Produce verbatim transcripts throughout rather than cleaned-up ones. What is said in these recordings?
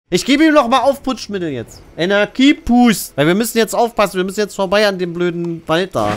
Ich gebe ihm noch mal Aufputschmittel jetzt. Energieboost. Weil wir müssen jetzt aufpassen. Wir müssen jetzt vorbei an dem blöden Wald da.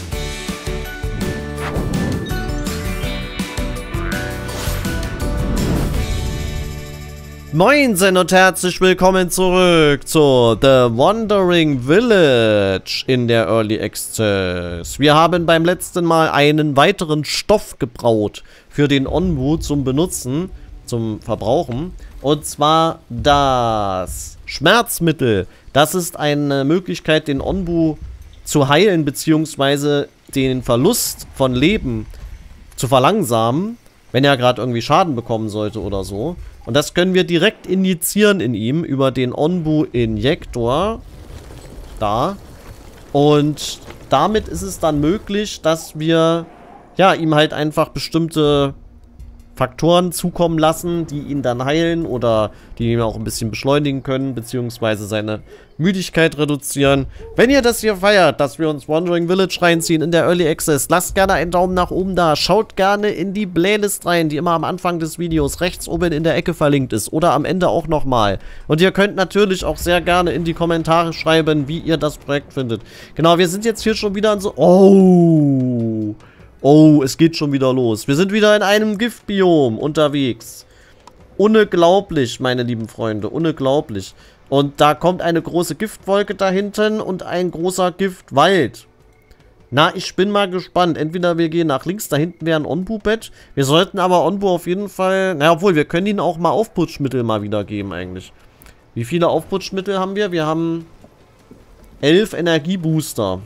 Moinsen und herzlich willkommen zurück zu The Wandering Village in der Early Access. Wir haben beim letzten Mal einen weiteren Stoff gebraut für den Onbu zum Benutzen, zum Verbrauchen. Und zwar das Schmerzmittel. Das ist eine Möglichkeit, den Onbu zu heilen, beziehungsweise den Verlust von Leben zu verlangsamen, wenn er gerade irgendwie Schaden bekommen sollte oder so. Und das können wir direkt injizieren in ihm über den Onbu-Injektor. Da. Und damit ist es dann möglich, dass wir ja ihm halt einfach bestimmte Faktoren zukommen lassen, die ihn dann heilen oder die ihn auch ein bisschen beschleunigen können, beziehungsweise seine Müdigkeit reduzieren. Wenn ihr das hier feiert, dass wir uns Wandering Village reinziehen in der Early Access, lasst gerne einen Daumen nach oben da. Schaut gerne in die Playlist rein, die immer am Anfang des Videos rechts oben in der Ecke verlinkt ist oder am Ende auch nochmal. Und ihr könnt natürlich auch sehr gerne in die Kommentare schreiben, wie ihr das Projekt findet. Genau, wir sind jetzt hier schon wieder an so... Oh... Oh, es geht schon wieder los. Wir sind wieder in einem Giftbiom unterwegs. Unglaublich, meine lieben Freunde. Unglaublich. Und da kommt eine große Giftwolke da hinten und ein großer Giftwald. Na, ich bin mal gespannt. Entweder wir gehen nach links, da hinten wäre ein Onbu-Bett. Wir sollten aber Onbu auf jeden Fall... Na, obwohl, wir können ihnen auch mal Aufputschmittel mal wieder geben eigentlich. Wie viele Aufputschmittel haben wir? Wir haben elf Energiebooster.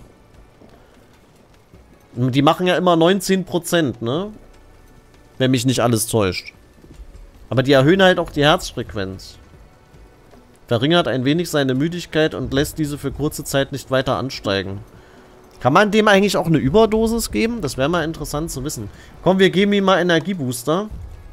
Die machen ja immer neunzehn Prozent, ne? Wenn mich nicht alles täuscht. Aber die erhöhen halt auch die Herzfrequenz. Verringert ein wenig seine Müdigkeit und lässt diese für kurze Zeit nicht weiter ansteigen. Kann man dem eigentlich auch eine Überdosis geben? Das wäre mal interessant zu wissen. Komm, wir geben ihm mal Energiebooster.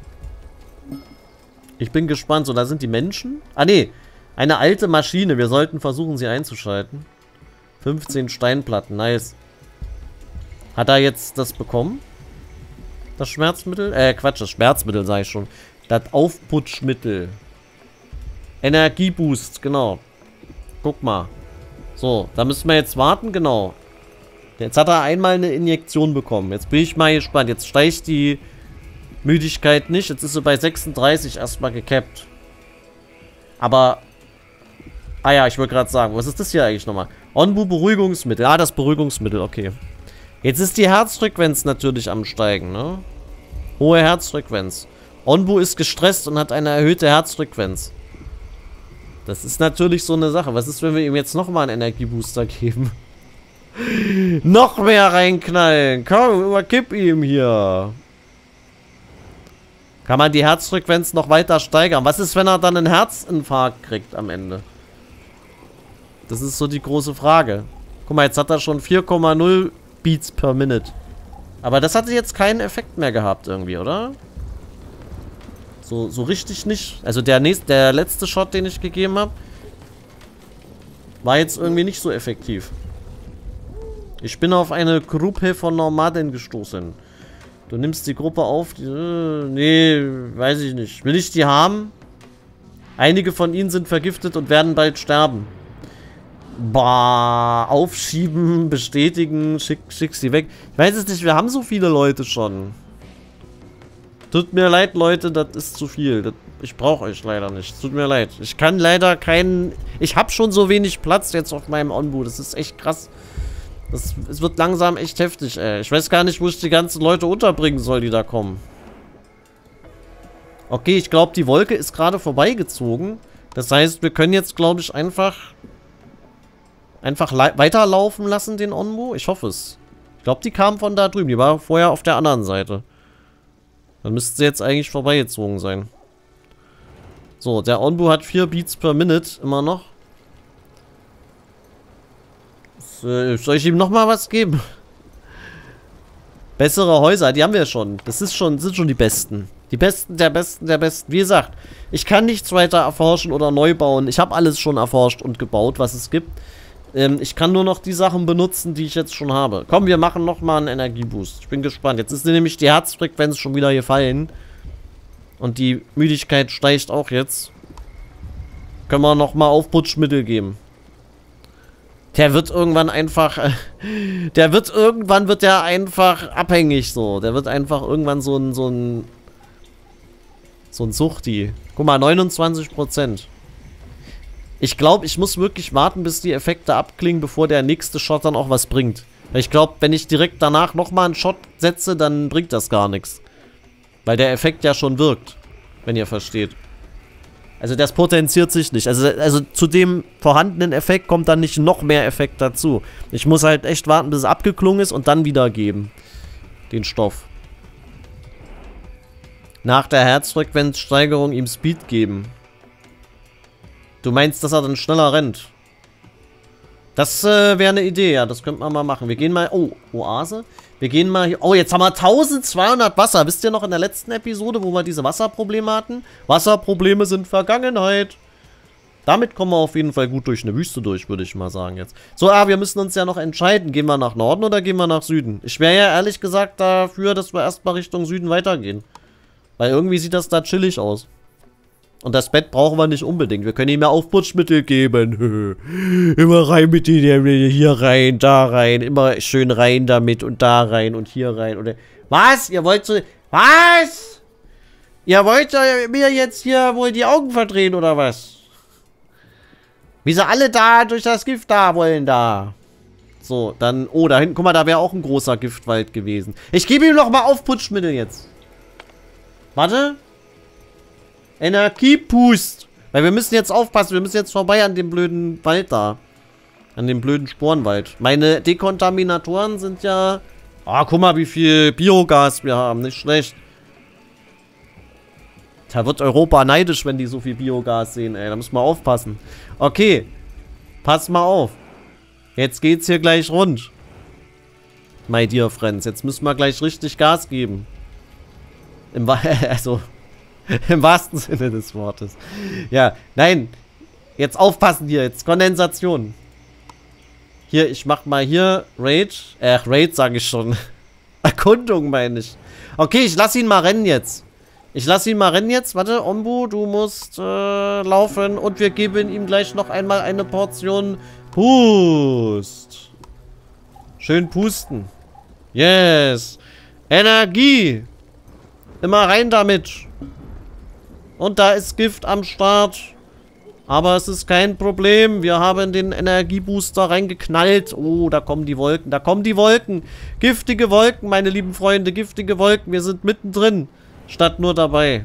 Ich bin gespannt. So, da sind die Menschen. Ah, nee. Eine alte Maschine. Wir sollten versuchen, sie einzuschalten. fünfzehn Steinplatten. Nice. Hat er jetzt das bekommen? Das Schmerzmittel? Äh, Quatsch, das Schmerzmittel sage ich schon. Das Aufputschmittel. Energieboost, genau. Guck mal. So, da müssen wir jetzt warten, genau. Jetzt hat er einmal eine Injektion bekommen. Jetzt bin ich mal gespannt. Jetzt steigt die Müdigkeit nicht. Jetzt ist sie bei sechsunddreißig erstmal gekappt. Aber... Ah ja, ich wollte gerade sagen, was ist das hier eigentlich nochmal? Onbu-Beruhigungsmittel. Ah, das Beruhigungsmittel, okay. Jetzt ist die Herzfrequenz natürlich am Steigen, ne? Hohe Herzfrequenz. Onbu ist gestresst und hat eine erhöhte Herzfrequenz. Das ist natürlich so eine Sache. Was ist, wenn wir ihm jetzt nochmal einen Energiebooster geben? Noch mehr reinknallen. Komm, überkipp ihm hier. Kann man die Herzfrequenz noch weiter steigern? Was ist, wenn er dann einen Herzinfarkt kriegt am Ende? Das ist so die große Frage. Guck mal, jetzt hat er schon vier Komma null Beats per Minute. Aber das hatte jetzt keinen Effekt mehr gehabt irgendwie, oder? So, so richtig nicht. Also der nächste, der letzte Shot, den ich gegeben habe, war jetzt irgendwie nicht so effektiv. Ich bin auf eine Gruppe von Nomaden gestoßen. Du nimmst die Gruppe auf. Die, äh, nee, weiß ich nicht. Will ich die haben? Einige von ihnen sind vergiftet und werden bald sterben. Bah, aufschieben, bestätigen, schick, schick sie weg. Ich weiß es nicht, wir haben so viele Leute schon. Tut mir leid, Leute, das ist zu viel. Das, ich brauche euch leider nicht. Tut mir leid. Ich kann leider keinen... Ich habe schon so wenig Platz jetzt auf meinem Onbu. Das ist echt krass. Das, es wird langsam echt heftig, ey. Ich weiß gar nicht, wo ich die ganzen Leute unterbringen soll, die da kommen. Okay, ich glaube, die Wolke ist gerade vorbeigezogen. Das heißt, wir können jetzt, glaube ich, einfach... Einfach weiterlaufen lassen, den Onbu? Ich hoffe es. Ich glaube, die kam von da drüben. Die war vorher auf der anderen Seite. Dann müsste sie jetzt eigentlich vorbeigezogen sein. So, der Onbu hat vier Beats per Minute immer noch. Soll ich ihm nochmal was geben? Bessere Häuser, die haben wir schon. Das ist schon, sind schon die besten. Die besten der besten der besten. Wie gesagt, ich kann nichts weiter erforschen oder neu bauen. Ich habe alles schon erforscht und gebaut, was es gibt. Ähm, ich kann nur noch die Sachen benutzen, die ich jetzt schon habe. Komm, wir machen nochmal einen Energieboost. Ich bin gespannt. Jetzt ist nämlich die Herzfrequenz schon wieder gefallen. Und die Müdigkeit steigt auch jetzt. Können wir nochmal Aufputschmittel geben. Der wird irgendwann einfach... Der wird irgendwann wird der einfach abhängig so. Der wird einfach irgendwann so ein... So ein, so ein Suchti. Guck mal, neunundzwanzig Prozent. Ich glaube, ich muss wirklich warten, bis die Effekte abklingen, bevor der nächste Shot dann auch was bringt. Weil ich glaube, wenn ich direkt danach nochmal einen Shot setze, dann bringt das gar nichts. Weil der Effekt ja schon wirkt. Wenn ihr versteht. Also das potenziert sich nicht. Also, also zu dem vorhandenen Effekt kommt dann nicht noch mehr Effekt dazu. Ich muss halt echt warten, bis es abgeklungen ist und dann wiedergeben. Den Stoff. Nach der Herzfrequenzsteigerung ihm Speed geben. Du meinst, dass er dann schneller rennt? Das äh, wäre eine Idee, ja. Das könnte man mal machen. Wir gehen mal... Oh, Oase. Wir gehen mal hier... Oh, jetzt haben wir eintausendzweihundert Wasser. Wisst ihr noch in der letzten Episode, wo wir diese Wasserprobleme hatten? Wasserprobleme sind Vergangenheit. Damit kommen wir auf jeden Fall gut durch eine Wüste durch, würde ich mal sagen jetzt. So, ah, wir müssen uns ja noch entscheiden. Gehen wir nach Norden oder gehen wir nach Süden? Ich wäre ja ehrlich gesagt dafür, dass wir erstmal Richtung Süden weitergehen. Weil irgendwie sieht das da chillig aus. Und das Bett brauchen wir nicht unbedingt. Wir können ihm ja Aufputschmittel geben. Immer rein mit dir, hier rein, da rein. Immer schön rein damit und da rein und hier rein. Oder was? Ihr wollt so... Was? Ihr wollt mir jetzt hier wohl die Augen verdrehen oder was? Wie sie alle da durch das Gift da wollen da. So, dann... Oh, da hinten, guck mal, da wäre auch ein großer Giftwald gewesen. Ich gebe ihm noch mal Aufputschmittel jetzt. Warte. Energiepust. Weil wir müssen jetzt aufpassen. Wir müssen jetzt vorbei an dem blöden Wald da. An dem blöden Sporenwald. Meine Dekontaminatoren sind ja... Ah, guck mal, wie viel Biogas wir haben. Nicht schlecht. Da wird Europa neidisch, wenn die so viel Biogas sehen, ey. Da müssen wir aufpassen. Okay. Pass mal auf. Jetzt geht's hier gleich rund. My dear friends. Jetzt müssen wir gleich richtig Gas geben. Im Wa- Also... Im wahrsten Sinne des Wortes. Ja, nein. Jetzt aufpassen hier. Jetzt Kondensation. Hier, ich mach mal hier Raid. Äh, Raid sage ich schon. Erkundung meine ich. Okay, ich lass ihn mal rennen jetzt. Ich lass ihn mal rennen jetzt. Warte, Ombu, du musst äh, laufen. Und wir geben ihm gleich noch einmal eine Portion Pust. Schön pusten. Yes. Energie. Immer rein damit. Und da ist Gift am Start. Aber es ist kein Problem. Wir haben den Energiebooster reingeknallt. Oh, da kommen die Wolken. Da kommen die Wolken. Giftige Wolken, meine lieben Freunde. Giftige Wolken. Wir sind mittendrin. Statt nur dabei.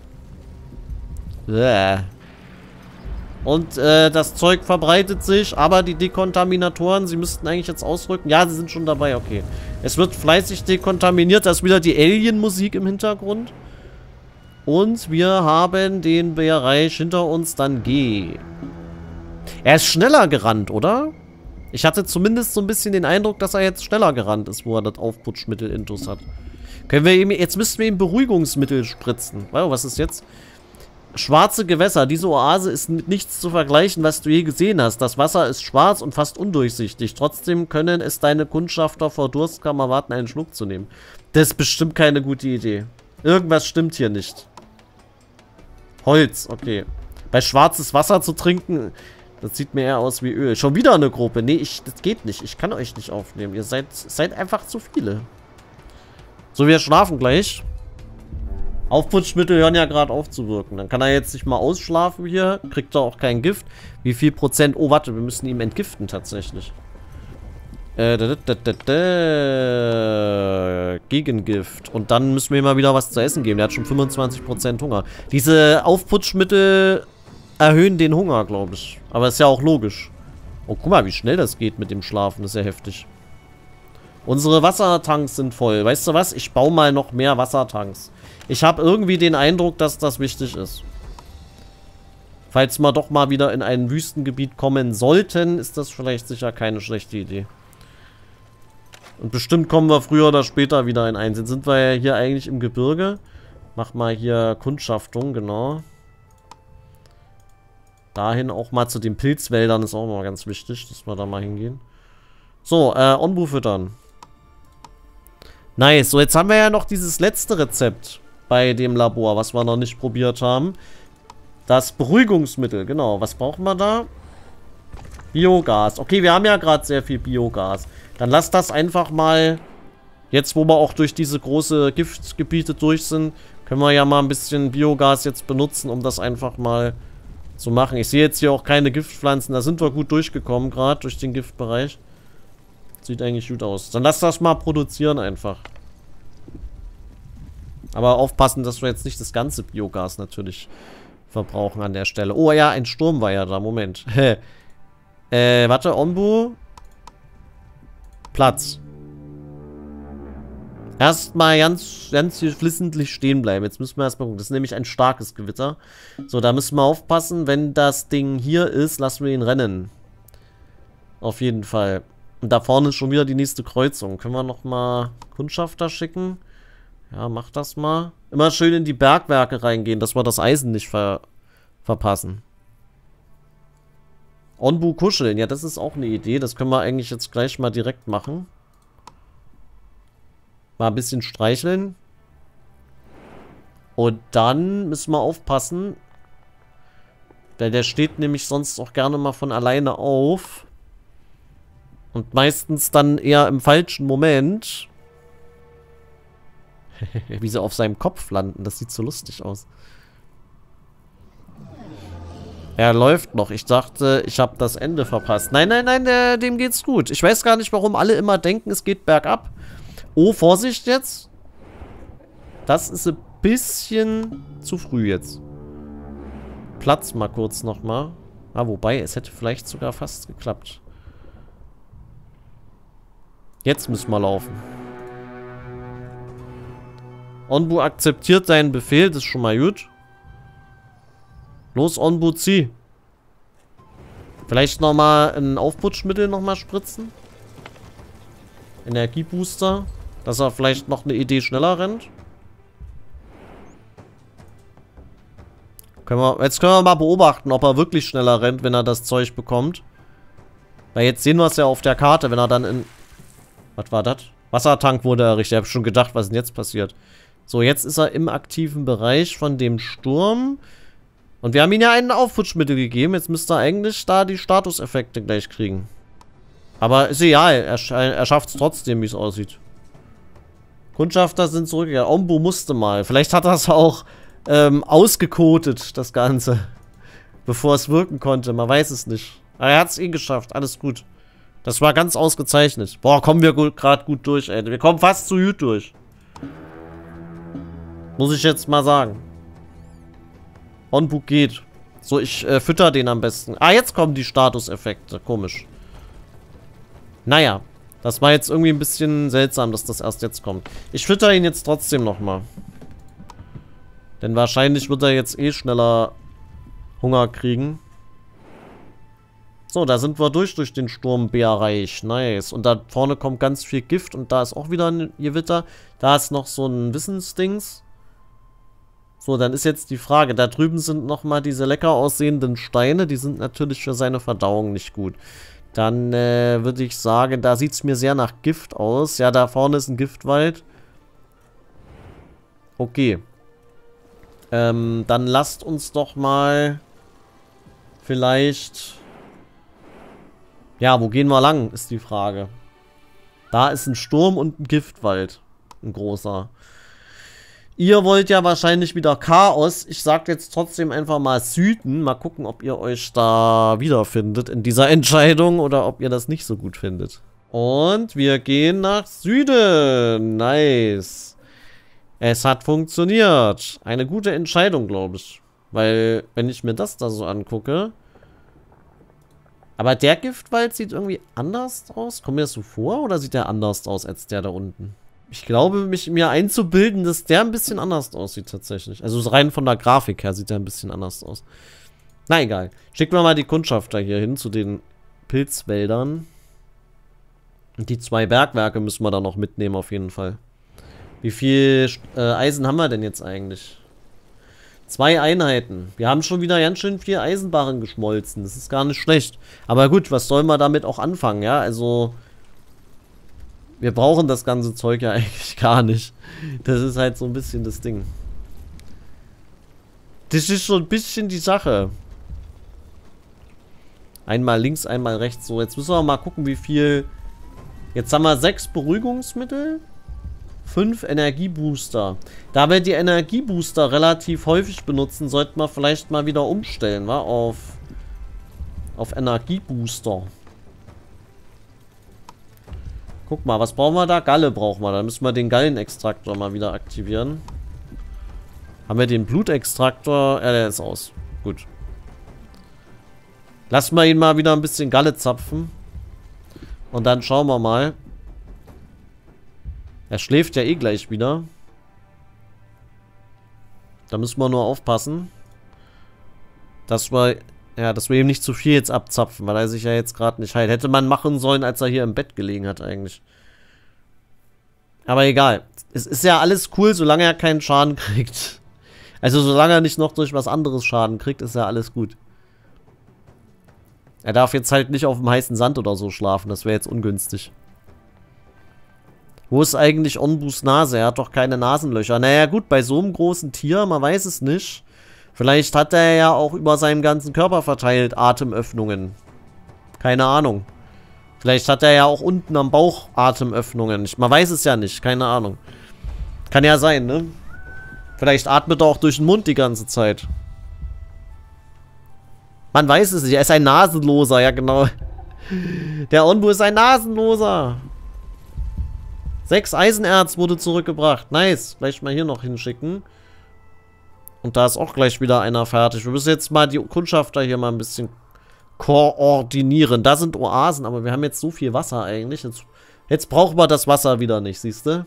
Bäh. Und äh, das Zeug verbreitet sich. Aber die Dekontaminatoren, sie müssten eigentlich jetzt ausrücken. Ja, sie sind schon dabei. Okay. Es wird fleißig dekontaminiert. Da ist wieder die Alien-Musik im Hintergrund. Und wir haben den Bereich hinter uns, dann G. Er ist schneller gerannt, oder? Ich hatte zumindest so ein bisschen den Eindruck, dass er jetzt schneller gerannt ist, wo er das Aufputschmittel intus hat. Können wir ihm, jetzt müssten wir ihm Beruhigungsmittel spritzen. Wow, was ist jetzt? Schwarze Gewässer. Diese Oase ist mit nichts zu vergleichen, was du je gesehen hast. Das Wasser ist schwarz und fast undurchsichtig. Trotzdem können es deine Kundschafter vor Durst kaum erwarten, einen Schluck zu nehmen. Das ist bestimmt keine gute Idee. Irgendwas stimmt hier nicht. Holz, okay. Bei schwarzes Wasser zu trinken, das sieht mir eher aus wie Öl. Schon wieder eine Gruppe. Nee, ich, das geht nicht. Ich kann euch nicht aufnehmen. Ihr seid, seid einfach zu viele. So, wir schlafen gleich. Aufputschmittel hören ja gerade auf zu wirken. Dann kann er jetzt nicht mal ausschlafen hier. Kriegt er auch kein Gift. Wie viel Prozent? Oh, warte, wir müssen ihm entgiften tatsächlich. Äh, da, da, da, da, Gegengift. Und dann müssen wir ihm mal wieder was zu essen geben. Der hat schon fünfundzwanzig Prozent Hunger. Diese Aufputschmittel erhöhen den Hunger, glaube ich. Aber ist ja auch logisch. Oh, guck mal, wie schnell das geht mit dem Schlafen. Das ist ja heftig. Unsere Wassertanks sind voll. Weißt du was? Ich baue mal noch mehr Wassertanks. Ich habe irgendwie den Eindruck, dass das wichtig ist. Falls wir doch mal wieder in ein Wüstengebiet kommen sollten, ist das vielleicht sicher keine schlechte Idee. Und bestimmt kommen wir früher oder später wieder in eins. Jetzt sind wir ja hier eigentlich im Gebirge. Mach mal hier Kundschaftung, genau. Dahin auch mal zu den Pilzwäldern ist auch mal ganz wichtig, dass wir da mal hingehen. So, äh, Onbu füttern. Nice. So, jetzt haben wir ja noch dieses letzte Rezept bei dem Labor, was wir noch nicht probiert haben. Das Beruhigungsmittel, genau. Was brauchen wir da? Biogas. Okay, wir haben ja gerade sehr viel Biogas. Dann lass das einfach mal, jetzt wo wir auch durch diese große Giftgebiete durch sind, können wir ja mal ein bisschen Biogas jetzt benutzen, um das einfach mal zu machen. Ich sehe jetzt hier auch keine Giftpflanzen. Da sind wir gut durchgekommen, gerade durch den Giftbereich. Sieht eigentlich gut aus. Dann lass das mal produzieren einfach. Aber aufpassen, dass wir jetzt nicht das ganze Biogas natürlich verbrauchen an der Stelle. Oh ja, ein Sturm war ja da. Moment. äh, warte, Onbu. Platz. Erstmal ganz, ganz flissentlich stehen bleiben. Jetzt müssen wir erstmal gucken. Das ist nämlich ein starkes Gewitter. So, da müssen wir aufpassen. Wenn das Ding hier ist, lassen wir ihn rennen. Auf jeden Fall. Und da vorne ist schon wieder die nächste Kreuzung. Können wir nochmal Kundschafter schicken? Ja, mach das mal. Immer schön in die Bergwerke reingehen, dass wir das Eisen nicht ver verpassen. Onbu kuscheln. Ja, das ist auch eine Idee. Das können wir eigentlich jetzt gleich mal direkt machen. Mal ein bisschen streicheln. Und dann müssen wir aufpassen. Weil der steht nämlich sonst auch gerne mal von alleine auf. Und meistens dann eher im falschen Moment. Wie sie auf seinem Kopf landen. Das sieht so lustig aus. Er läuft noch. Ich dachte, ich habe das Ende verpasst. Nein, nein, nein, der, dem geht's gut. Ich weiß gar nicht, warum alle immer denken, es geht bergab. Oh, Vorsicht jetzt. Das ist ein bisschen zu früh jetzt. Platz mal kurz nochmal. Ah, wobei, es hätte vielleicht sogar fast geklappt. Jetzt müssen wir laufen. Onbu akzeptiert deinen Befehl, das ist schon mal gut. Los, Onbu, zieh. Vielleicht nochmal ein Aufputschmittel nochmal spritzen. Energiebooster. Dass er vielleicht noch eine Idee schneller rennt. Können wir, jetzt können wir mal beobachten, ob er wirklich schneller rennt, wenn er das Zeug bekommt. Weil jetzt sehen wir es ja auf der Karte, wenn er dann in... Was war das? Wassertank wurde errichtet. Ich habe schon gedacht, was denn jetzt passiert. So, jetzt ist er im aktiven Bereich von dem Sturm. Und wir haben ihm ja ein Aufputschmittel gegeben. Jetzt müsste er eigentlich da die Statuseffekte gleich kriegen. Aber ist egal. Er, er schafft es trotzdem, wie es aussieht. Kundschafter sind zurückgegangen. Onbu musste mal. Vielleicht hat er es auch ähm, ausgekotet, das Ganze. Bevor es wirken konnte. Man weiß es nicht. Aber er hat es eh geschafft. Alles gut. Das war ganz ausgezeichnet. Boah, kommen wir gerade gut durch, ey. Wir kommen fast zu gut durch. Muss ich jetzt mal sagen. Onbu geht. So, ich äh, fütter den am besten. Ah, jetzt kommen die Statuseffekte. Komisch. Naja. Das war jetzt irgendwie ein bisschen seltsam, dass das erst jetzt kommt. Ich fütter ihn jetzt trotzdem nochmal. Denn wahrscheinlich wird er jetzt eh schneller Hunger kriegen. So, da sind wir durch, durch den Sturmbereich. Nice. Und da vorne kommt ganz viel Gift und da ist auch wieder ein Gewitter. Da ist noch so ein Wissensdings. So, dann ist jetzt die Frage. Da drüben sind nochmal diese lecker aussehenden Steine. Die sind natürlich für seine Verdauung nicht gut. Dann äh, würde ich sagen, da sieht es mir sehr nach Gift aus. Ja, da vorne ist ein Giftwald. Okay. Ähm, dann lasst uns doch mal vielleicht... Ja, wo gehen wir lang, ist die Frage. Da ist ein Sturm und ein Giftwald. Ein großer. Ihr wollt ja wahrscheinlich wieder Chaos. Ich sag jetzt trotzdem einfach mal Süden. Mal gucken, ob ihr euch da wiederfindet in dieser Entscheidung oder ob ihr das nicht so gut findet. Und wir gehen nach Süden. Nice. Es hat funktioniert. Eine gute Entscheidung, glaube ich. Weil, wenn ich mir das da so angucke... Aber der Giftwald sieht irgendwie anders aus. Kommt mir das so vor oder sieht der anders aus als der da unten? Ich glaube, mich mir einzubilden, dass der ein bisschen anders aussieht tatsächlich. Also rein von der Grafik her sieht der ein bisschen anders aus. Na egal. Schicken wir mal die Kundschafter hier hin zu den Pilzwäldern. Und die zwei Bergwerke müssen wir da noch mitnehmen auf jeden Fall. Wie viel äh, Eisen haben wir denn jetzt eigentlich? Zwei Einheiten. Wir haben schon wieder ganz schön viel Eisenbarren geschmolzen. Das ist gar nicht schlecht. Aber gut, was sollen wir damit auch anfangen, ja? Also, wir brauchen das ganze Zeug ja eigentlich gar nicht. Das ist halt so ein bisschen das Ding. Das ist so ein bisschen die Sache. Einmal links, einmal rechts. So, jetzt müssen wir mal gucken, wie viel... Jetzt haben wir sechs Beruhigungsmittel. Fünf Energiebooster. Da wir die Energiebooster relativ häufig benutzen, sollten wir vielleicht mal wieder umstellen, wa? Auf... Auf Energiebooster. Guck mal, was brauchen wir da? Galle brauchen wir. Da müssen wir den Gallenextraktor mal wieder aktivieren. Haben wir den Blutextraktor? Ja, der ist aus. Gut. Lassen wir ihn mal wieder ein bisschen Galle zapfen. Und dann schauen wir mal. Er schläft ja eh gleich wieder. Da müssen wir nur aufpassen. Dass wir... Ja, dass wir ihm nicht zu viel jetzt abzapfen, weil er sich ja jetzt gerade nicht heilt. Hätte man machen sollen, als er hier im Bett gelegen hat eigentlich. Aber egal. Es ist ja alles cool, solange er keinen Schaden kriegt. Also solange er nicht noch durch was anderes Schaden kriegt, ist ja alles gut. Er darf jetzt halt nicht auf dem heißen Sand oder so schlafen. Das wäre jetzt ungünstig. Wo ist eigentlich Onbus Nase? Er hat doch keine Nasenlöcher. Naja gut, bei so einem großen Tier, man weiß es nicht. Vielleicht hat er ja auch über seinen ganzen Körper verteilt Atemöffnungen. Keine Ahnung. Vielleicht hat er ja auch unten am Bauch Atemöffnungen. Man weiß es ja nicht, keine Ahnung. Kann ja sein, ne? Vielleicht atmet er auch durch den Mund die ganze Zeit. Man weiß es nicht. Er ist ein Nasenloser, ja genau. Der Onbu ist ein Nasenloser. Sechs Eisenerz wurde zurückgebracht. Nice. Gleich mal hier noch hinschicken. Und da ist auch gleich wieder einer fertig. Wir müssen jetzt mal die Kundschafter hier mal ein bisschen koordinieren. Da sind Oasen, aber wir haben jetzt so viel Wasser eigentlich. Jetzt, jetzt brauchen wir das Wasser wieder nicht, siehst du?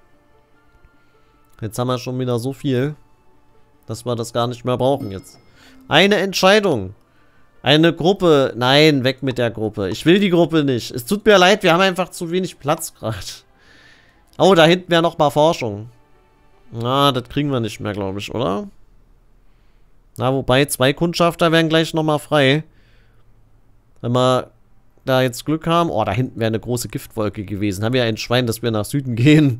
Jetzt haben wir schon wieder so viel, dass wir das gar nicht mehr brauchen jetzt. Eine Entscheidung. Eine Gruppe. Nein, weg mit der Gruppe. Ich will die Gruppe nicht. Es tut mir leid, wir haben einfach zu wenig Platz gerade. Oh, da hinten wäre noch mal Forschung. Na, das kriegen wir nicht mehr, glaube ich, oder? Na, wobei, zwei Kundschafter werden gleich nochmal frei. Wenn wir da jetzt Glück haben. Oh, da hinten wäre eine große Giftwolke gewesen. Haben wir ein Schwein, dass wir nach Süden gehen.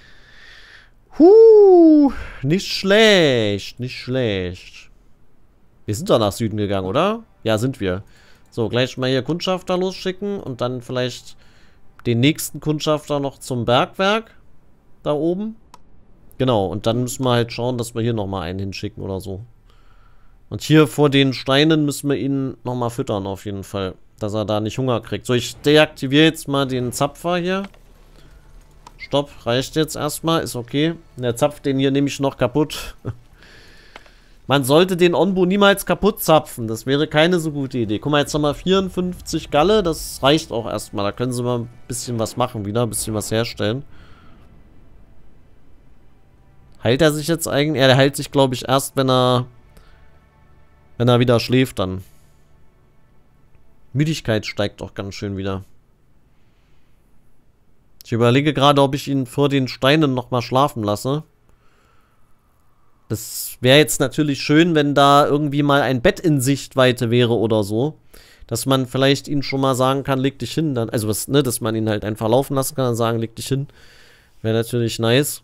Huh, nicht schlecht, nicht schlecht. Wir sind doch nach Süden gegangen, oder? Ja, sind wir. So, gleich mal hier Kundschafter losschicken und dann vielleicht den nächsten Kundschafter noch zum Bergwerk. Da oben. Genau, und dann müssen wir halt schauen, dass wir hier nochmal einen hinschicken oder so. Und hier vor den Steinen müssen wir ihn nochmal füttern auf jeden Fall. Dass er da nicht Hunger kriegt. So, ich deaktiviere jetzt mal den Zapfer hier. Stopp, reicht jetzt erstmal, ist okay. Der zapft den hier nämlich noch kaputt. Man sollte den Onbu niemals kaputt zapfen. Das wäre keine so gute Idee. Guck mal, jetzt haben wir vierundfünfzig Galle. Das reicht auch erstmal. Da können sie mal ein bisschen was machen wieder. Ein bisschen was herstellen. Heilt er sich jetzt eigentlich? Ja, der heilt sich, glaube ich, erst, wenn er... Wenn er wieder schläft dann. Müdigkeit steigt auch ganz schön wieder. Ich überlege gerade, ob ich ihn vor den Steinen nochmal schlafen lasse. Das wäre jetzt natürlich schön, wenn da irgendwie mal ein Bett in Sichtweite wäre oder so. Dass man vielleicht ihn schon mal sagen kann, leg dich hin. Dann, also, was, ne, dass man ihn halt einfach laufen lassen kann und sagen, leg dich hin. Wäre natürlich nice.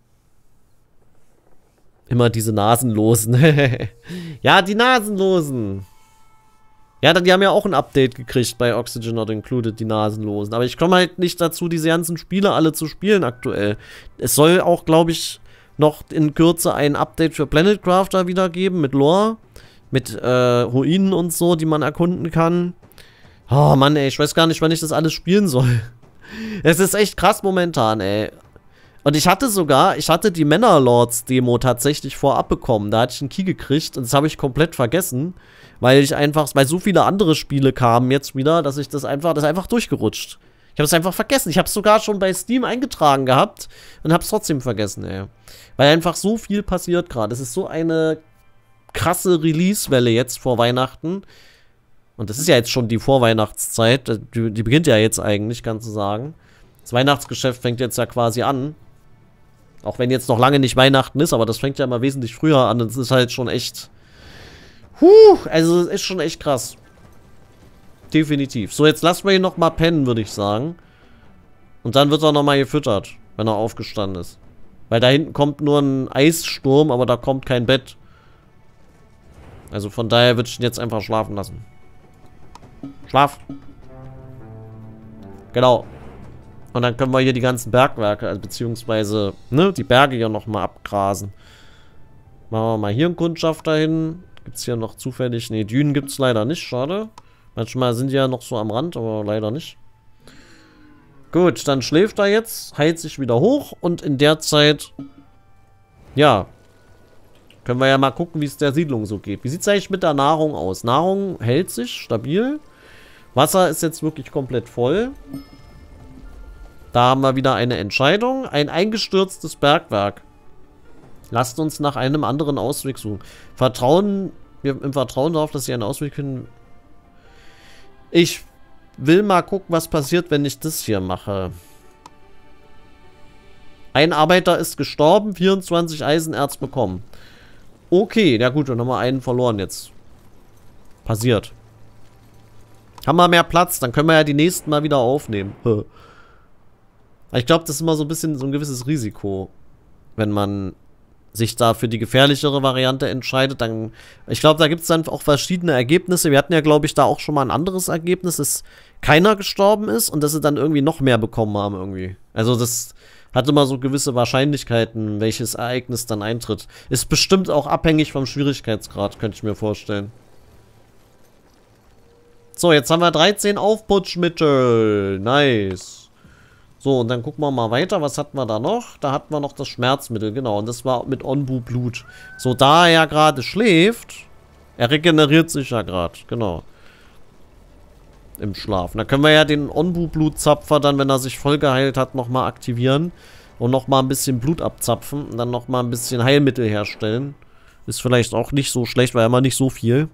Immer diese Nasenlosen. Ja, die Nasenlosen. Ja, die haben ja auch ein Update gekriegt bei Oxygen Not Included, die Nasenlosen. Aber ich komme halt nicht dazu, diese ganzen Spiele alle zu spielen aktuell. Es soll auch, glaube ich, noch in Kürze ein Update für Planet Crafter wieder geben mit Lore. Mit äh, Ruinen und so, die man erkunden kann. Oh Mann, ey, ich weiß gar nicht, wann ich das alles spielen soll. Es ist echt krass momentan, ey. Und ich hatte sogar, ich hatte die Männerlords-Demo tatsächlich vorab bekommen. Da hatte ich einen Key gekriegt und das habe ich komplett vergessen. Weil ich einfach, weil so viele andere Spiele kamen jetzt wieder, dass ich das einfach, das ist einfach durchgerutscht. Ich habe es einfach vergessen. Ich habe es sogar schon bei Steam eingetragen gehabt und habe es trotzdem vergessen, ey. Weil einfach so viel passiert gerade. Es ist so eine krasse Release-Welle jetzt vor Weihnachten. Und das ist ja jetzt schon die Vorweihnachtszeit. Die, die beginnt ja jetzt eigentlich, kannst du sagen. Das Weihnachtsgeschäft fängt jetzt ja quasi an. Auch wenn jetzt noch lange nicht Weihnachten ist, aber das fängt ja immer wesentlich früher an. Das ist halt schon echt... Huh, also es ist schon echt krass. Definitiv. So, jetzt lassen wir ihn noch mal pennen, würde ich sagen. Und dann wird er noch mal gefüttert, wenn er aufgestanden ist. Weil da hinten kommt nur ein Eissturm, aber da kommt kein Bett. Also von daher würde ich ihn jetzt einfach schlafen lassen. Schlaf. Genau. Und dann können wir hier die ganzen Bergwerke, also beziehungsweise, ne, die Berge hier nochmal abgrasen. Machen wir mal hier einen Kundschafter hin. Gibt es hier noch zufällig... Ne, Dünen gibt es leider nicht, schade. Manchmal sind die ja noch so am Rand, aber leider nicht. Gut, dann schläft er jetzt, heilt sich wieder hoch und in der Zeit, ja, können wir ja mal gucken, wie es der Siedlung so geht. Wie sieht es eigentlich mit der Nahrung aus? Nahrung hält sich stabil. Wasser ist jetzt wirklich komplett voll. Da haben wir wieder eine Entscheidung. Ein eingestürztes Bergwerk. Lasst uns nach einem anderen Ausweg suchen. Vertrauen, wir im Vertrauen darauf, dass sie einen Ausweg finden. Ich will mal gucken, was passiert, wenn ich das hier mache. Ein Arbeiter ist gestorben, vierundzwanzig Eisenerz bekommen. Okay, ja gut, dann haben wir einen verloren jetzt. Passiert. Haben wir mehr Platz, dann können wir ja die nächsten mal wieder aufnehmen. Ich glaube, das ist immer so ein bisschen so ein gewisses Risiko, wenn man sich da für die gefährlichere Variante entscheidet, dann, ich glaube, da gibt es dann auch verschiedene Ergebnisse. Wir hatten ja, glaube ich, da auch schon mal ein anderes Ergebnis, dass keiner gestorben ist und dass sie dann irgendwie noch mehr bekommen haben irgendwie. Also das hat immer so gewisse Wahrscheinlichkeiten, welches Ereignis dann eintritt. Ist bestimmt auch abhängig vom Schwierigkeitsgrad, könnte ich mir vorstellen. So, jetzt haben wir dreizehn Aufputschmittel. Nice. So, und dann gucken wir mal weiter. Was hatten wir da noch? Da hatten wir noch das Schmerzmittel, genau. Und das war mit Onbu Blut. So, da er ja gerade schläft, er regeneriert sich ja gerade, genau. Im Schlaf. Und da können wir ja den Onbu Blutzapfer dann, wenn er sich voll geheilt hat, nochmal aktivieren. Und nochmal ein bisschen Blut abzapfen. Und dann nochmal ein bisschen Heilmittel herstellen. Ist vielleicht auch nicht so schlecht, weil immer nicht so viel.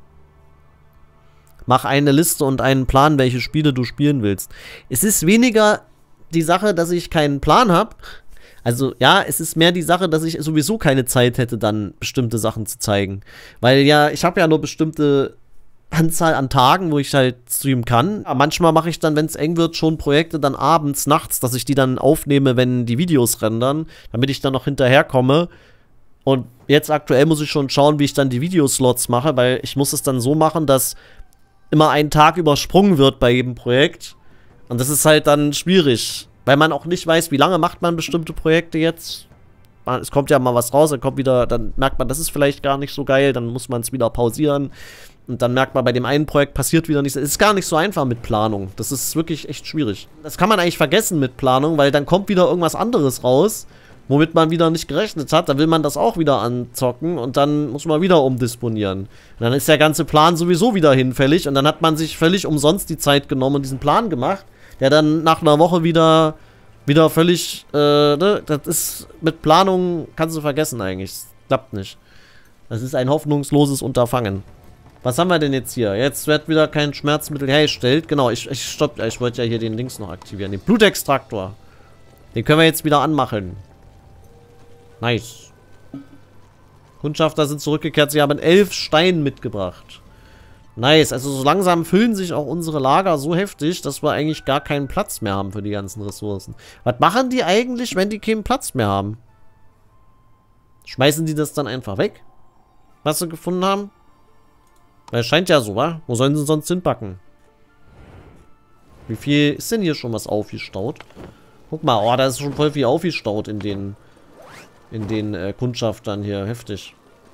Mach eine Liste und einen Plan, welche Spiele du spielen willst. Es ist weniger die Sache, dass ich keinen Plan habe. Also ja, es ist mehr die Sache, dass ich sowieso keine Zeit hätte, dann bestimmte Sachen zu zeigen. Weil ja, ich habe ja nur bestimmte Anzahl an Tagen, wo ich halt streamen kann. Aber manchmal mache ich dann, wenn es eng wird, schon Projekte dann abends, nachts, dass ich die dann aufnehme, wenn die Videos rendern, damit ich dann noch hinterherkomme. Und jetzt aktuell muss ich schon schauen, wie ich dann die Videoslots mache, weil ich muss es dann so machen, dass immer ein Tag übersprungen wird bei jedem Projekt. Und das ist halt dann schwierig, weil man auch nicht weiß, wie lange macht man bestimmte Projekte jetzt. Es kommt ja mal was raus, dann kommt wieder, dann merkt man, das ist vielleicht gar nicht so geil, dann muss man es wieder pausieren. Und dann merkt man, bei dem einen Projekt passiert wieder nichts. Es ist gar nicht so einfach mit Planung. Das ist wirklich echt schwierig. Das kann man eigentlich vergessen mit Planung, weil dann kommt wieder irgendwas anderes raus, womit man wieder nicht gerechnet hat. Dann will man das auch wieder anzocken und dann muss man wieder umdisponieren. Und dann ist der ganze Plan sowieso wieder hinfällig und dann hat man sich völlig umsonst die Zeit genommen und diesen Plan gemacht, der dann nach einer Woche wieder, wieder völlig, äh, ne, das ist, mit Planung kannst du vergessen eigentlich. Das klappt nicht. Das ist ein hoffnungsloses Unterfangen. Was haben wir denn jetzt hier? Jetzt wird wieder kein Schmerzmittel hergestellt. Genau, ich, ich stopp, ich wollte ja hier den Links noch aktivieren. Den Blutextraktor. Den können wir jetzt wieder anmachen. Nice. Kundschafter sind zurückgekehrt. Sie haben elf Steine mitgebracht. Nice. Also so langsam füllen sich auch unsere Lager so heftig, dass wir eigentlich gar keinen Platz mehr haben für die ganzen Ressourcen. Was machen die eigentlich, wenn die keinen Platz mehr haben? Schmeißen die das dann einfach weg? Was sie gefunden haben? Weil es scheint ja so, wa? Wo sollen sie sonst hinpacken? Wie viel ist denn hier schon was aufgestaut? Guck mal, oh, da ist schon voll viel aufgestaut in den in den äh, Kundschaftern hier. Heftig.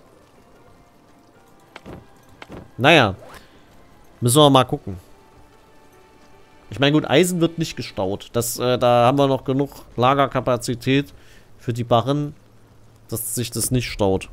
Naja. Müssen wir mal gucken. Ich meine, gut, Eisen wird nicht gestaut. Das, äh, da haben wir noch genug Lagerkapazität für die Barren, dass sich das nicht staut.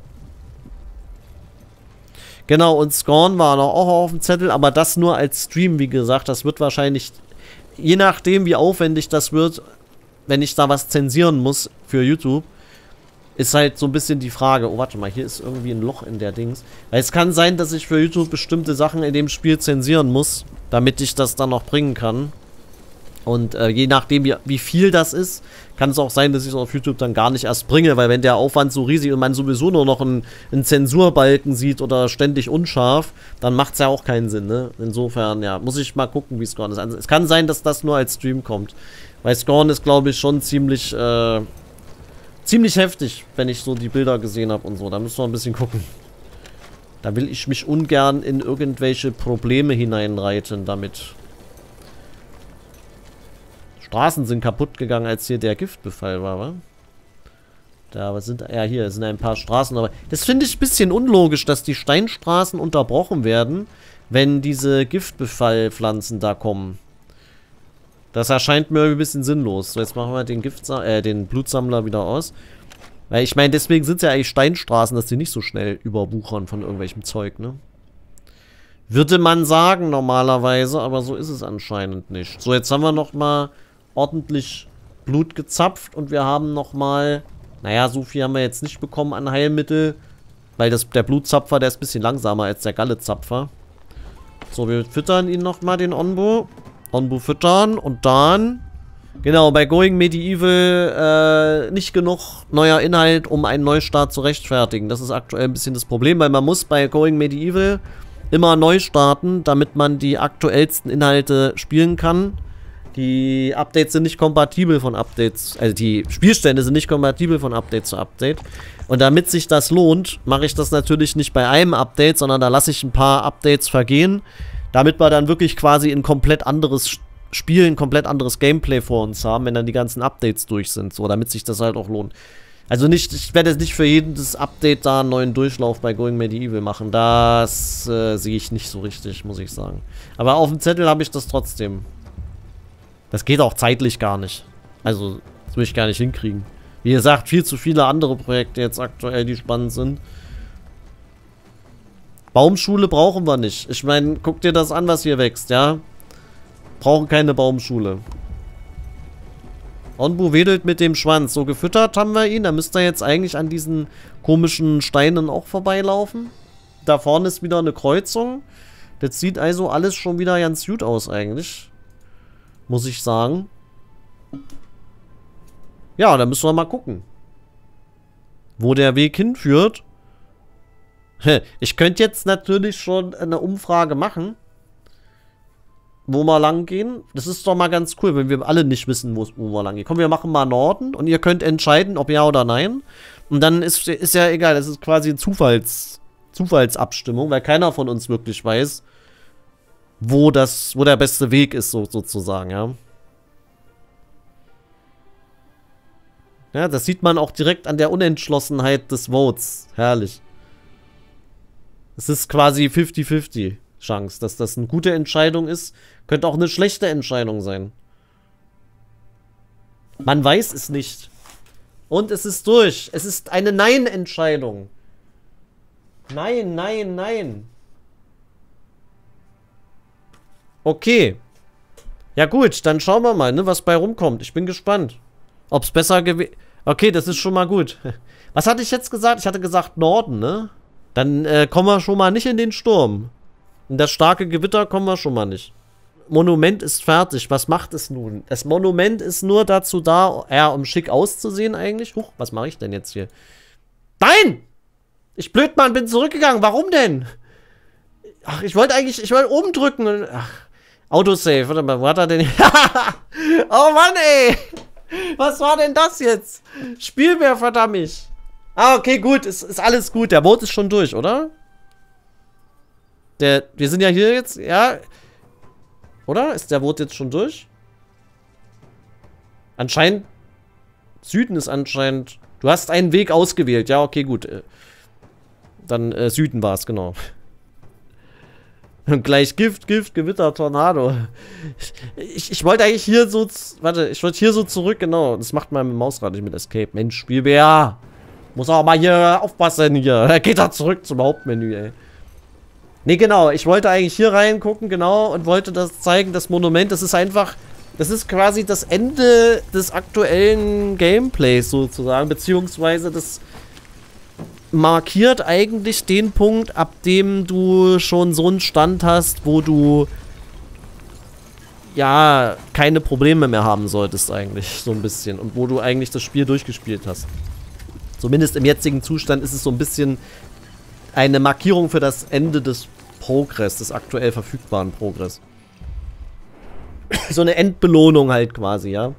Genau, und Scorn war noch auch auf dem Zettel, aber das nur als Stream, wie gesagt. Das wird wahrscheinlich, je nachdem, wie aufwendig das wird, wenn ich da was zensieren muss für YouTube, ist halt so ein bisschen die Frage. Oh, warte mal, hier ist irgendwie ein Loch in der Dings. Weil es kann sein, dass ich für YouTube bestimmte Sachen in dem Spiel zensieren muss, damit ich das dann noch bringen kann. Und äh, je nachdem, wie, wie viel das ist, kann es auch sein, dass ich es auf YouTube dann gar nicht erst bringe, weil wenn der Aufwand so riesig und man sowieso nur noch einen, einen Zensurbalken sieht oder ständig unscharf, dann macht es ja auch keinen Sinn, ne? Insofern, ja, muss ich mal gucken, wie Scorn ist. Also, es kann sein, dass das nur als Stream kommt. Weil Scorn ist, glaube ich, schon ziemlich, äh, ziemlich heftig, wenn ich so die Bilder gesehen habe und so. Da müssen wir ein bisschen gucken. Da will ich mich ungern in irgendwelche Probleme hineinreiten damit. Straßen sind kaputt gegangen, als hier der Giftbefall war, wa? Da was sind, ja, hier sind ein paar Straßen, aber das finde ich ein bisschen unlogisch, dass die Steinstraßen unterbrochen werden, wenn diese Giftbefallpflanzen da kommen. Das erscheint mir ein bisschen sinnlos. So, jetzt machen wir den Giftsa äh, den Blutsammler wieder aus. Weil ich meine, deswegen sind es ja eigentlich Steinstraßen, dass die nicht so schnell überwuchern von irgendwelchem Zeug, ne? Würde man sagen normalerweise, aber so ist es anscheinend nicht. So, jetzt haben wir nochmal ordentlich Blut gezapft und wir haben nochmal... Naja, so viel haben wir jetzt nicht bekommen an Heilmittel. Weil das, der Blutzapfer, der ist ein bisschen langsamer als der Gallezapfer. So, wir füttern ihn nochmal, den Onbu. Onbu füttern und dann... Genau, bei Going Medieval äh, nicht genug neuer Inhalt, um einen Neustart zu rechtfertigen. Das ist aktuell ein bisschen das Problem, weil man muss bei Going Medieval immer neu starten, damit man die aktuellsten Inhalte spielen kann. Die Updates sind nicht kompatibel von Updates, also die Spielstände sind nicht kompatibel von Update zu Update. Und damit sich das lohnt, mache ich das natürlich nicht bei einem Update, sondern da lasse ich ein paar Updates vergehen, damit wir dann wirklich quasi ein komplett anderes Spiel, ein komplett anderes Gameplay vor uns haben, wenn dann die ganzen Updates durch sind, so, damit sich das halt auch lohnt. Also nicht, ich werde jetzt nicht für jedes Update da einen neuen Durchlauf bei Going Medieval machen, das äh, sehe ich nicht so richtig, muss ich sagen. Aber auf dem Zettel habe ich das trotzdem. Das geht auch zeitlich gar nicht. Also, das will ich gar nicht hinkriegen. Wie gesagt, viel zu viele andere Projekte jetzt aktuell, die spannend sind. Baumschule brauchen wir nicht. Ich meine, guck dir das an, was hier wächst, ja? Brauchen keine Baumschule. Onbu wedelt mit dem Schwanz. So, gefüttert haben wir ihn. Da müsste er jetzt eigentlich an diesen komischen Steinen auch vorbeilaufen. Da vorne ist wieder eine Kreuzung. Das sieht also alles schon wieder ganz gut aus eigentlich. Muss ich sagen. Ja, da müssen wir mal gucken, wo der Weg hinführt. Ich könnte jetzt natürlich schon eine Umfrage machen, wo wir lang gehen. Das ist doch mal ganz cool, wenn wir alle nicht wissen, wo wir lang gehen. Komm, wir machen mal Norden und ihr könnt entscheiden, ob ja oder nein. Und dann ist, ist ja egal, das ist quasi eine Zufalls, Zufallsabstimmung, weil keiner von uns wirklich weiß, wo das, wo der beste Weg ist, so, sozusagen, ja. Ja, das sieht man auch direkt an der Unentschlossenheit des Votes. Herrlich. Es ist quasi fifty fifty Chance, dass das eine gute Entscheidung ist. Könnte auch eine schlechte Entscheidung sein. Man weiß es nicht. Und es ist durch. Es ist eine Nein-Entscheidung. Nein, nein, nein. Okay. Ja gut, dann schauen wir mal, ne, was bei rumkommt. Ich bin gespannt. Ob es besser gewesen... Okay, das ist schon mal gut. Was hatte ich jetzt gesagt? Ich hatte gesagt Norden, ne? Dann äh, kommen wir schon mal nicht in den Sturm. In das starke Gewitter kommen wir schon mal nicht. Monument ist fertig. Was macht es nun? Das Monument ist nur dazu da, ja, um schick auszusehen eigentlich. Huch, was mache ich denn jetzt hier? Nein! Ich Blödmann bin zurückgegangen. Warum denn? Ach, ich wollte eigentlich... Ich wollte oben drücken. Und, ach, Autosave. Warte mal, wo hat er denn... Oh Mann, ey! Was war denn das jetzt? Spiel mir, verdammt mich. Ah, okay, gut. Ist, ist alles gut. Der Boot ist schon durch, oder? Der, wir sind ja hier jetzt, ja. Oder? Ist der Boot jetzt schon durch? Anscheinend. Süden ist anscheinend. Du hast einen Weg ausgewählt. Ja, okay, gut. Dann äh, Süden war es, genau. Und gleich Gift, Gift, Gewitter, Tornado. Ich, ich wollte eigentlich hier so... Warte, ich wollte hier so zurück, genau. Das macht man mit dem Mausrad nicht mit Escape. Mensch, Spielbär. Muss auch mal hier aufpassen hier. Er geht da zurück zum Hauptmenü, ey. Nee, genau. Ich wollte eigentlich hier reingucken, genau. Und wollte das zeigen, das Monument. Das ist einfach... Das ist quasi das Ende des aktuellen Gameplays sozusagen. Beziehungsweise das... markiert eigentlich den Punkt, ab dem du schon so einen Stand hast, wo du ja keine Probleme mehr haben solltest eigentlich, so ein bisschen. Und wo du eigentlich das Spiel durchgespielt hast. Zumindest im jetzigen Zustand ist es so ein bisschen eine Markierung für das Ende des Progress, des aktuell verfügbaren Progress. So eine Endbelohnung halt quasi, ja.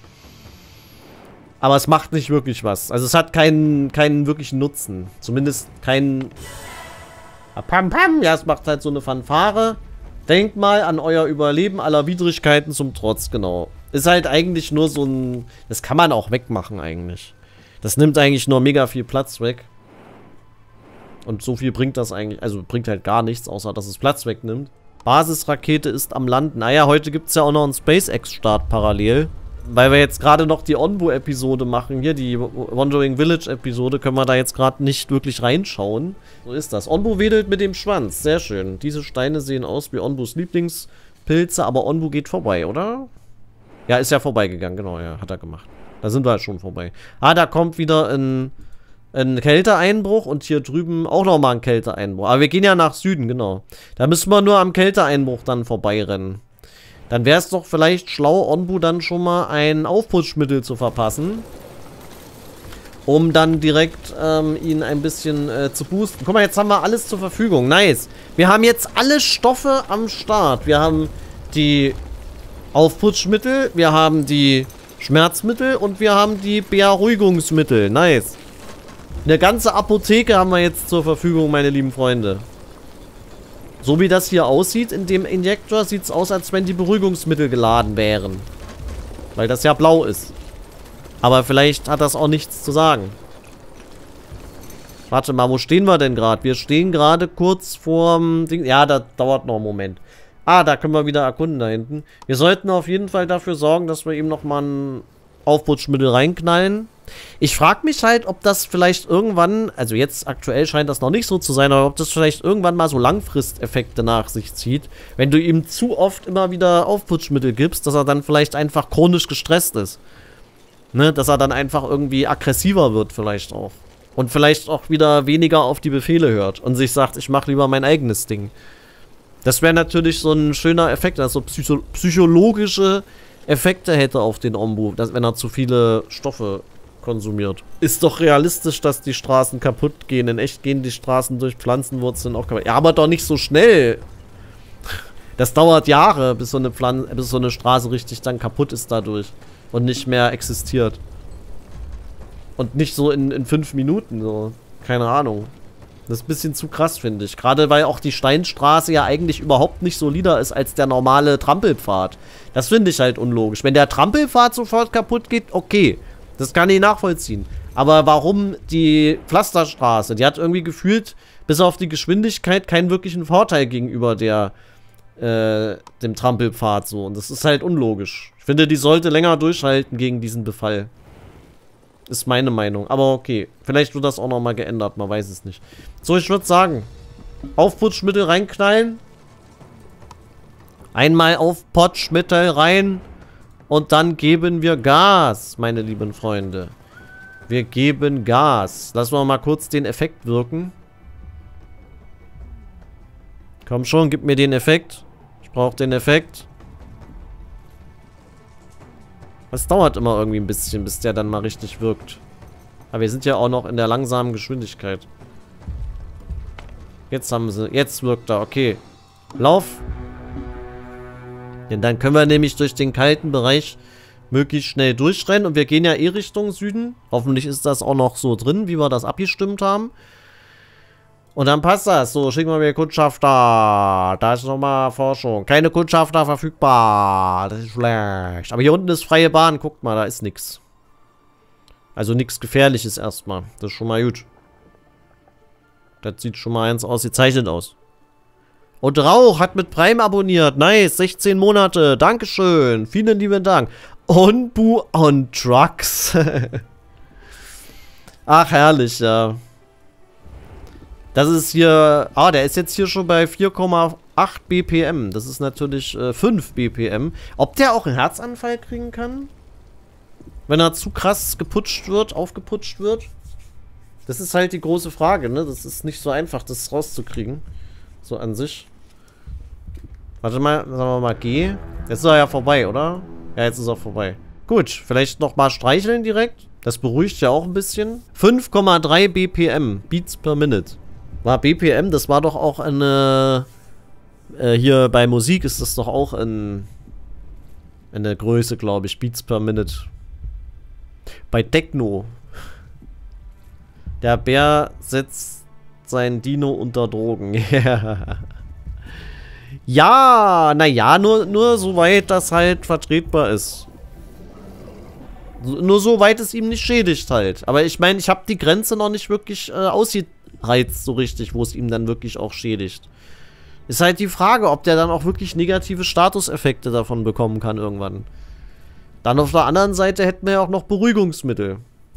Aber es macht nicht wirklich was. Also es hat keinen, keinen wirklichen Nutzen. Zumindest keinen Pam, pam. Ja, es macht halt so eine Fanfare. Denkt mal an euer Überleben aller Widrigkeiten zum Trotz, genau. Ist halt eigentlich nur so ein... Das kann man auch wegmachen eigentlich. Das nimmt eigentlich nur mega viel Platz weg. Und so viel bringt das eigentlich... Also bringt halt gar nichts, außer dass es Platz wegnimmt. Basisrakete ist am Landen. Naja, heute gibt es ja auch noch einen SpaceX-Start parallel. Weil wir jetzt gerade noch die Onbu-Episode machen, hier die Wandering Village-Episode, können wir da jetzt gerade nicht wirklich reinschauen. So ist das. Onbu wedelt mit dem Schwanz. Sehr schön. Diese Steine sehen aus wie Onbus Lieblingspilze, aber Onbu geht vorbei, oder? Ja, ist ja vorbeigegangen, genau, ja, hat er gemacht. Da sind wir halt schon vorbei. Ah, da kommt wieder ein, ein Kälteeinbruch und hier drüben auch nochmal ein Kälteeinbruch. Aber wir gehen ja nach Süden, genau. Da müssen wir nur am Kälteeinbruch dann vorbeirennen. Dann wäre es doch vielleicht schlau, Onbu dann schon mal ein Aufputschmittel zu verpassen. Um dann direkt ähm, ihn ein bisschen äh, zu boosten. Guck mal, jetzt haben wir alles zur Verfügung. Nice. Wir haben jetzt alle Stoffe am Start. Wir haben die Aufputschmittel, wir haben die Schmerzmittel und wir haben die Beruhigungsmittel. Nice. Eine ganze Apotheke haben wir jetzt zur Verfügung, meine lieben Freunde. So wie das hier aussieht in dem Injektor, sieht es aus, als wenn die Beruhigungsmittel geladen wären. Weil das ja blau ist. Aber vielleicht hat das auch nichts zu sagen. Warte mal, wo stehen wir denn gerade? Wir stehen gerade kurz vorm Ding. Ja, das dauert noch einen Moment. Ah, da können wir wieder erkunden da hinten. Wir sollten auf jeden Fall dafür sorgen, dass wir ihm nochmal ein Aufputschmittel reinknallen. Ich frage mich halt, ob das vielleicht irgendwann, also jetzt aktuell scheint das noch nicht so zu sein, aber ob das vielleicht irgendwann mal so Langfristeffekte nach sich zieht, wenn du ihm zu oft immer wieder Aufputschmittel gibst, dass er dann vielleicht einfach chronisch gestresst ist. Ne, dass er dann einfach irgendwie aggressiver wird vielleicht auch. Und vielleicht auch wieder weniger auf die Befehle hört und sich sagt, ich mache lieber mein eigenes Ding. Das wäre natürlich so ein schöner Effekt, also psycho psychologische Effekte hätte auf den Onbu, dass, wenn er zu viele Stoffe konsumiert. Ist doch realistisch, dass die Straßen kaputt gehen. In echt gehen die Straßen durch Pflanzenwurzeln auch kaputt. Ja, aber doch nicht so schnell. Das dauert Jahre, bis so eine Pflanze, bis so eine Straße richtig dann kaputt ist dadurch. Und nicht mehr existiert. Und nicht so in, in fünf Minuten, so. Keine Ahnung. Das ist ein bisschen zu krass, finde ich. Gerade weil auch die Steinstraße ja eigentlich überhaupt nicht solider ist als der normale Trampelpfad. Das finde ich halt unlogisch. Wenn der Trampelpfad sofort kaputt geht, okay. Das kann ich nachvollziehen. Aber warum die Pflasterstraße? Die hat irgendwie gefühlt, bis auf die Geschwindigkeit, keinen wirklichen Vorteil gegenüber der, äh, dem Trampelpfad so. Und das ist halt unlogisch. Ich finde, die sollte länger durchhalten gegen diesen Befall. Ist meine Meinung. Aber okay. Vielleicht wird das auch nochmal geändert. Man weiß es nicht. So, ich würde sagen, Aufputschmittel reinknallen. Einmal Aufputschmittel rein. Und dann geben wir Gas, meine lieben Freunde. Wir geben Gas. Lassen wir mal kurz den Effekt wirken. Komm schon, gib mir den Effekt. Ich brauche den Effekt. Es dauert immer irgendwie ein bisschen, bis der dann mal richtig wirkt. Aber wir sind ja auch noch in der langsamen Geschwindigkeit. Jetzt haben sie... Jetzt wirkt er, okay. Lauf. Denn dann können wir nämlich durch den kalten Bereich möglichst schnell durchrennen. Und wir gehen ja eh Richtung Süden. Hoffentlich ist das auch noch so drin, wie wir das abgestimmt haben. Und dann passt das. So, schicken wir mir Kundschafter. Da ist nochmal Forschung. Keine Kundschafter verfügbar. Das ist schlecht. Aber hier unten ist freie Bahn. Guckt mal, da ist nichts. Also nichts Gefährliches erstmal. Das ist schon mal gut. Das sieht schon mal eins ausgezeichnet aus. Und Rauch hat mit Prime abonniert. Nice, sechzehn Monate. Dankeschön. Vielen lieben Dank. Onbu on Trucks. Ach, herrlich, ja. Das ist hier... Ah, der ist jetzt hier schon bei vier Komma acht B P M. Das ist natürlich äh, fünf B P M. Ob der auch einen Herzanfall kriegen kann? Wenn er zu krass geputscht wird, aufgeputscht wird? Das ist halt die große Frage, ne? Das ist nicht so einfach, das rauszukriegen. So an sich. Warte mal, sagen wir mal G. Jetzt ist er ja vorbei, oder? Ja, jetzt ist er vorbei. Gut, vielleicht nochmal streicheln direkt. Das beruhigt ja auch ein bisschen. fünf Komma drei B P M. Beats per Minute. War B P M, das war doch auch eine... Äh, hier bei Musik ist das doch auch in... eine Größe, glaube ich. Beats per Minute. Bei Techno. Der Bär setzt sein Dino unter Drogen. Ja, naja, nur, nur soweit das halt vertretbar ist. Nur soweit es ihm nicht schädigt halt. Aber ich meine, ich habe die Grenze noch nicht wirklich äh, ausgereizt so richtig, wo es ihm dann wirklich auch schädigt. Ist halt die Frage, ob der dann auch wirklich negative Statuseffekte davon bekommen kann irgendwann. Dann auf der anderen Seite hätten wir ja auch noch Beruhigungsmittel.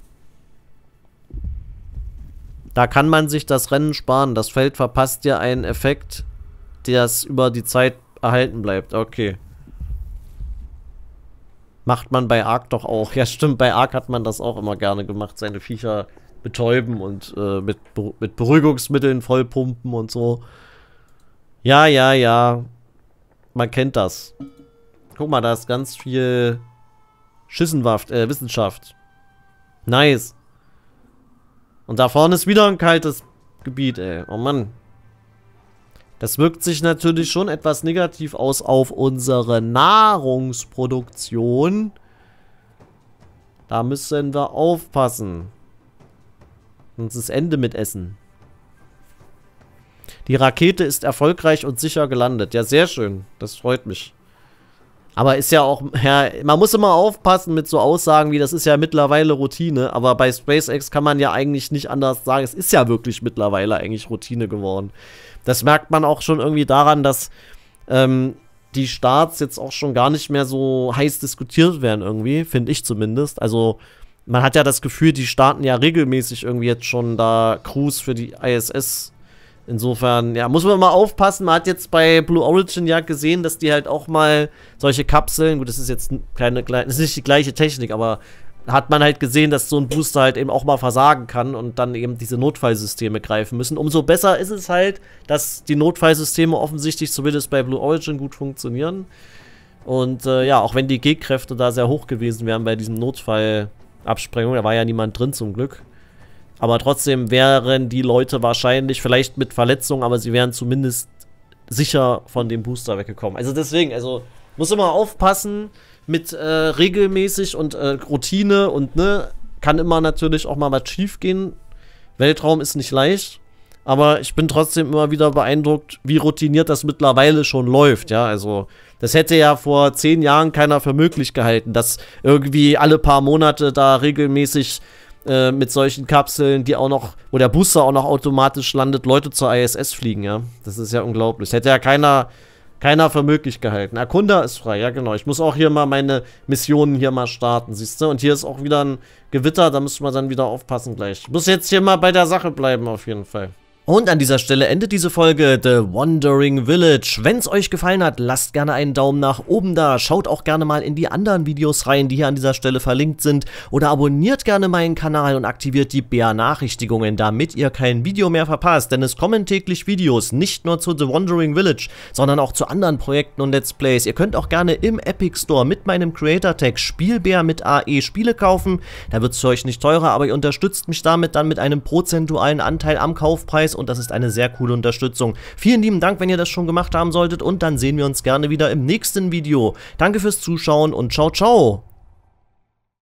Da kann man sich das Rennen sparen. Das Feld verpasst ja einen Effekt, der über die Zeit erhalten bleibt. Okay. Macht man bei Ark doch auch. Ja, stimmt, bei Ark hat man das auch immer gerne gemacht. Seine Viecher betäuben und äh, mit, mit Beruhigungsmitteln vollpumpen und so. Ja, ja, ja. Man kennt das. Guck mal, da ist ganz viel Schissenwaft, äh, Wissenschaft. Nice. Und da vorne ist wieder ein kaltes Gebiet, ey. Oh Mann. Das wirkt sich natürlich schon etwas negativ aus auf unsere Nahrungsproduktion. Da müssen wir aufpassen. Sonst ist Ende mit Essen. Die Rakete ist erfolgreich und sicher gelandet. Ja, sehr schön. Das freut mich. Aber ist ja auch, ja, man muss immer aufpassen mit so Aussagen wie, das ist ja mittlerweile Routine. Aber bei SpaceX kann man ja eigentlich nicht anders sagen. Es ist ja wirklich mittlerweile eigentlich Routine geworden. Das merkt man auch schon irgendwie daran, dass ähm, die Starts jetzt auch schon gar nicht mehr so heiß diskutiert werden irgendwie, finde ich zumindest. Also man hat ja das Gefühl, die starten ja regelmäßig irgendwie jetzt schon da Crews für die I S S. Insofern, ja, muss man mal aufpassen. Man hat jetzt bei Blue Origin ja gesehen, dass die halt auch mal solche Kapseln, gut, das ist jetzt keine, das ist nicht die gleiche Technik, aber hat man halt gesehen, dass so ein Booster halt eben auch mal versagen kann und dann eben diese Notfallsysteme greifen müssen. Umso besser ist es halt, dass die Notfallsysteme offensichtlich zumindest bei Blue Origin gut funktionieren. Und äh, ja, auch wenn die G-Kräfte da sehr hoch gewesen wären bei diesem Notfallabsprengung, da war ja niemand drin zum Glück. Aber trotzdem wären die Leute wahrscheinlich vielleicht mit Verletzungen, aber sie wären zumindest sicher von dem Booster weggekommen. Also deswegen, also muss immer aufpassen mit äh, regelmäßig und äh, Routine und ne, kann immer natürlich auch mal was schief gehen. Weltraum ist nicht leicht, aber ich bin trotzdem immer wieder beeindruckt, wie routiniert das mittlerweile schon läuft, ja, also das hätte ja vor zehn Jahren keiner für möglich gehalten, dass irgendwie alle paar Monate da regelmäßig äh, mit solchen Kapseln, die auch noch, wo der Booster auch noch automatisch landet, Leute zur I S S fliegen, ja, das ist ja unglaublich, hätte ja keiner Keiner für möglich gehalten. Erkunder ist frei, ja genau. Ich muss auch hier mal meine Missionen hier mal starten, siehst du? Und hier ist auch wieder ein Gewitter, da müssen wir dann wieder aufpassen gleich. Ich muss jetzt hier mal bei der Sache bleiben auf jeden Fall. Und an dieser Stelle endet diese Folge The Wandering Village. Wenn es euch gefallen hat, lasst gerne einen Daumen nach oben da. Schaut auch gerne mal in die anderen Videos rein, die hier an dieser Stelle verlinkt sind. Oder abonniert gerne meinen Kanal und aktiviert die Benachrichtigungen, damit ihr kein Video mehr verpasst. Denn es kommen täglich Videos, nicht nur zu The Wandering Village, sondern auch zu anderen Projekten und Let's Plays. Ihr könnt auch gerne im Epic Store mit meinem Creator-Tag Spielbär mit A E Spiele kaufen. Da wird es für euch nicht teurer, aber ihr unterstützt mich damit dann mit einem prozentualen Anteil am Kaufpreis. Und das ist eine sehr coole Unterstützung. Vielen lieben Dank, wenn ihr das schon gemacht haben solltet. Und dann sehen wir uns gerne wieder im nächsten Video. Danke fürs Zuschauen und ciao, ciao.